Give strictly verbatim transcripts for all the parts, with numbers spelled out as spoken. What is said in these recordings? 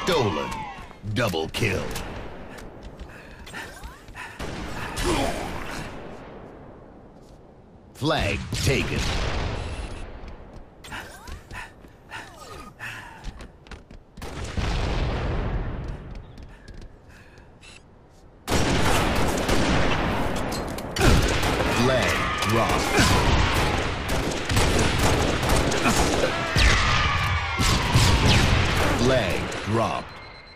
stolen. Double kill. Flag taken. Flag dropped. Flag dropped.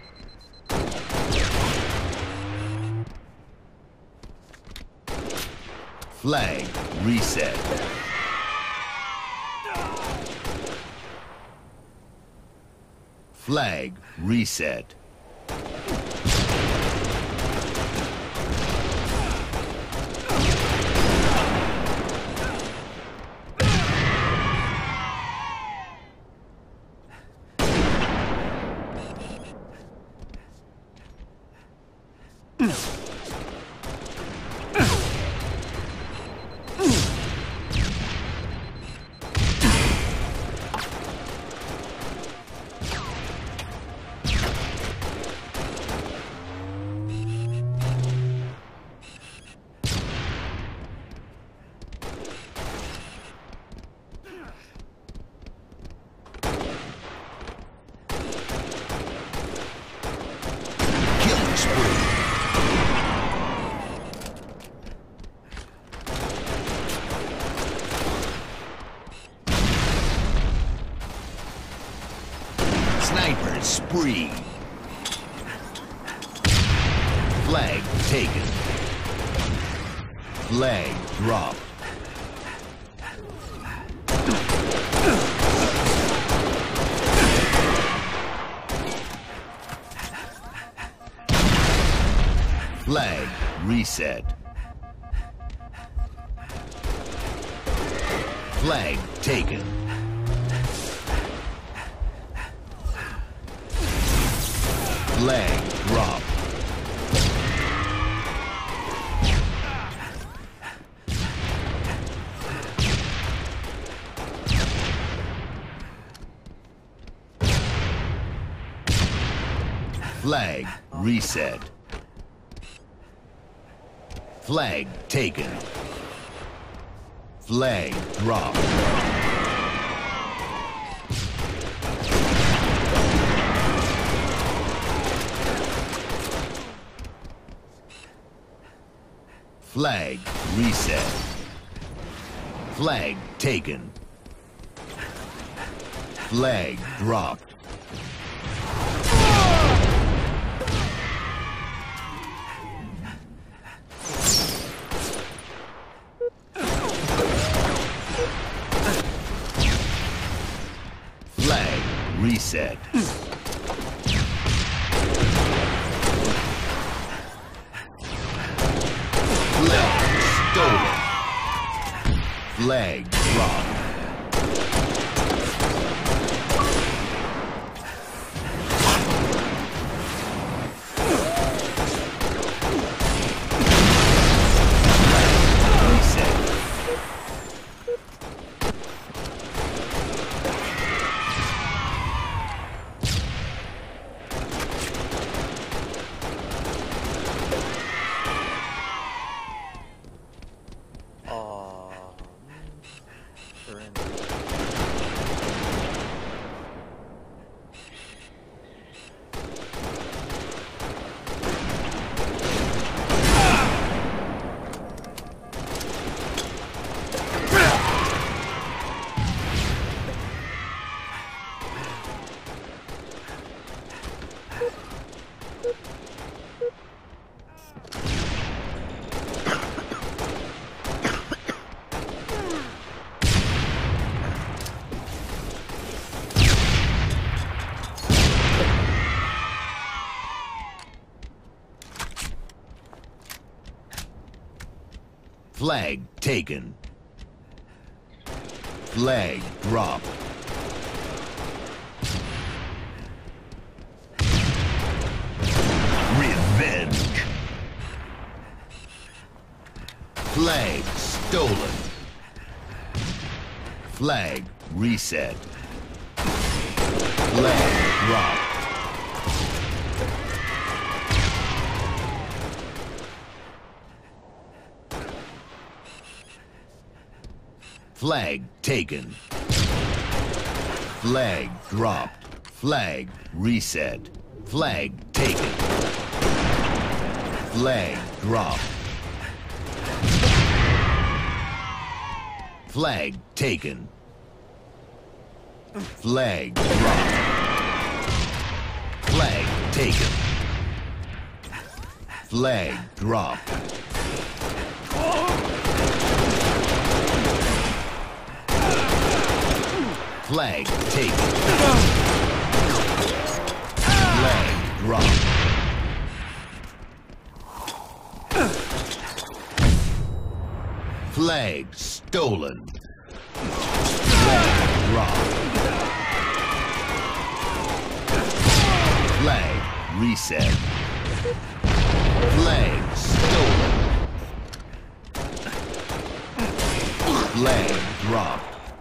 Flag reset. Flag reset. Sniper spree. Flag taken. Flag dropped. Flag reset. Flag taken. Flag dropped. Flag reset. Flag taken. Flag dropped. Flag reset. Flag taken. Flag dropped. Flag reset. Stolen. Flag dropped. Reset. Flag taken. Flag dropped. Revenge. Flag stolen. Flag reset. Flag dropped. Flag taken. Flag dropped. Flag reset. Flag taken. Flag dropped. Flag taken. Flag dropped. Flag taken. Flag dropped. Flag taken. Flag dropped. Flag stolen. Flag dropped. Flag reset. Flag stolen. Flag dropped.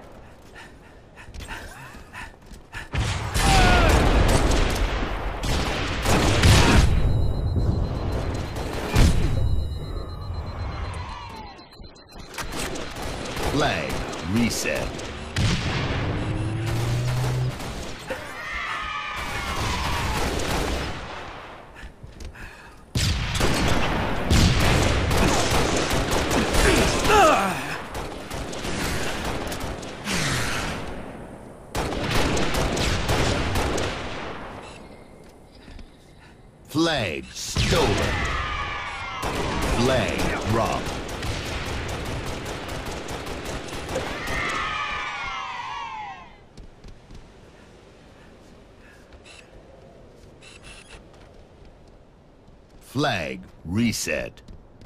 Flag reset. Flag stolen. Flag dropped. Flag reset.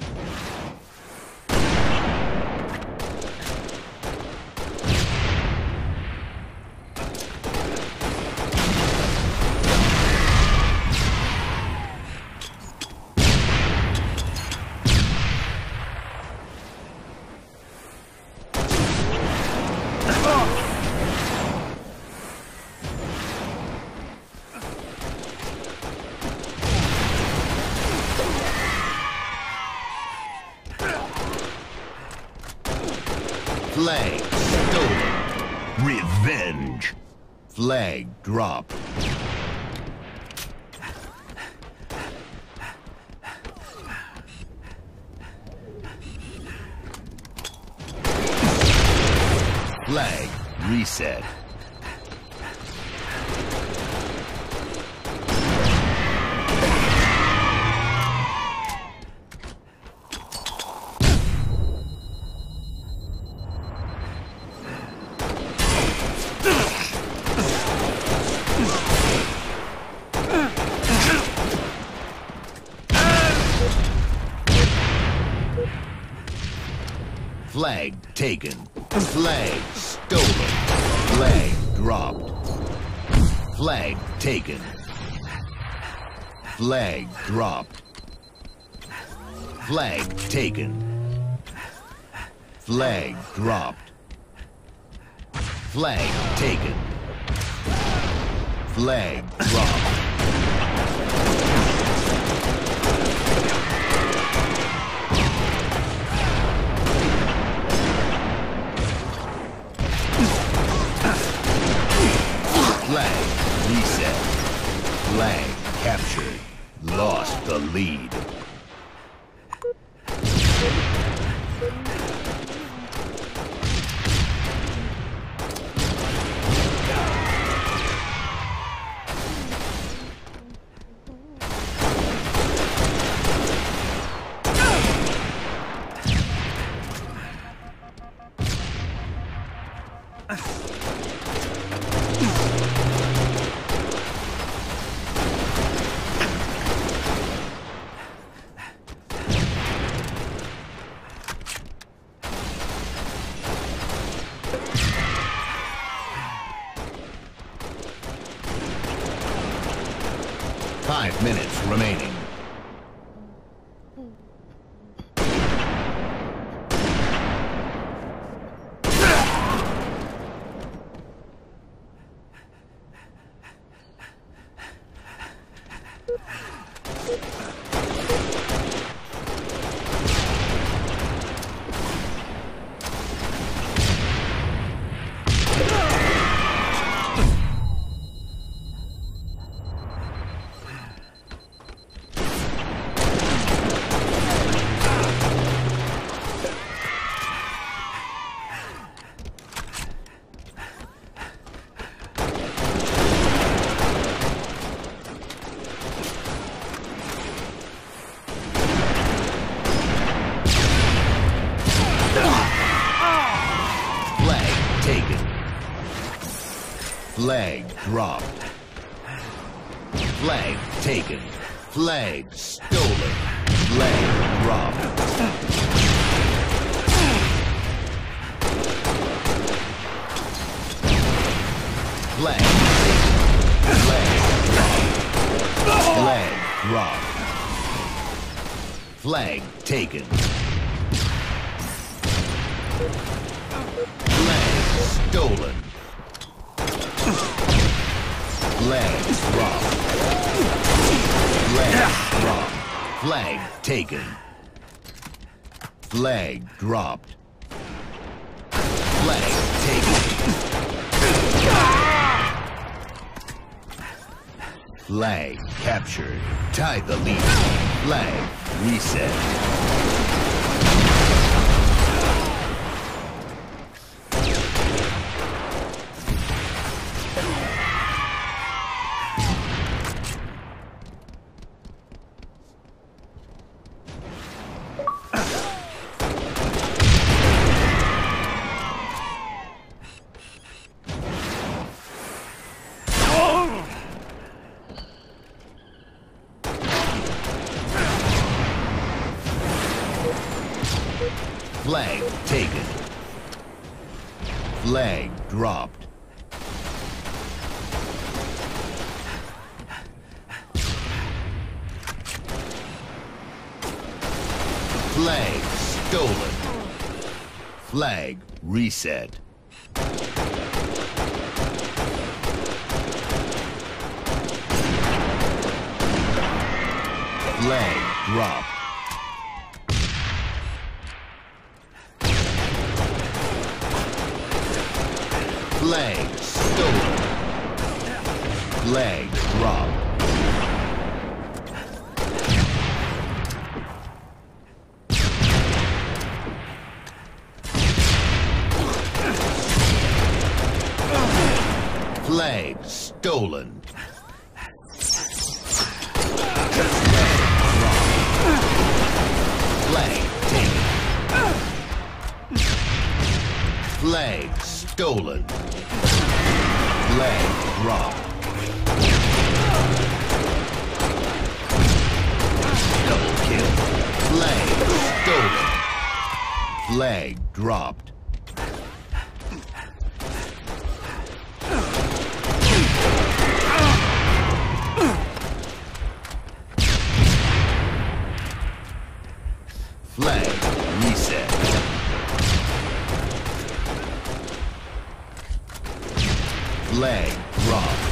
Flag stolen. Revenge. Flag dropped. Flag reset. Flag taken. Flag stolen. Flag dropped. Flag taken. Flag dropped. Flag taken. Flag dropped. Flag taken. Flag dropped. Flag reset. Flag captured. Lost the lead. Five minutes remaining. Flag dropped. Flag taken. Flag stolen. Flag dropped. Flag taken. Flag dropped. Flag dropped. Flag taken. Flag stolen. Flag dropped. Flag dropped. Flag taken. Flag dropped. Flag taken. Flag captured. Tie the lead. Flag reset. Flag taken. Flag dropped. Flag stolen. Flag reset. Flag dropped. Flag stolen. Flag dropped. Flag stolen. Flag taken. Flag stolen. Flag dropped. Double kill. Flag stolen. Flag dropped. Flag reset. Flag dropped.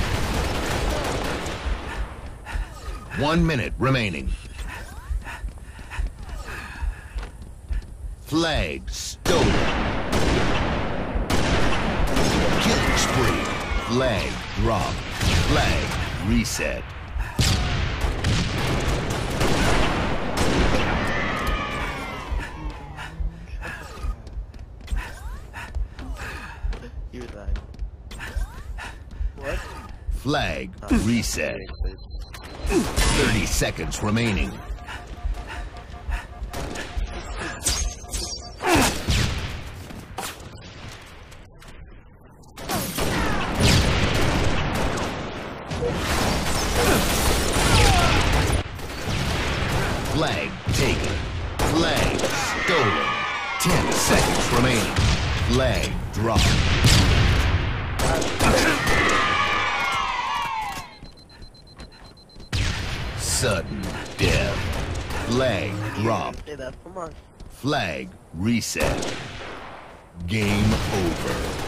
One minute remaining. Flag stolen. Killing spree. Flag dropped. Flag reset. You died. What? Flag reset. thirty seconds remaining. Flag taken. Flag stolen. Ten seconds remaining. Flag dropped. Sudden death. Flag dropped. Say that for months. Flag reset. Game over.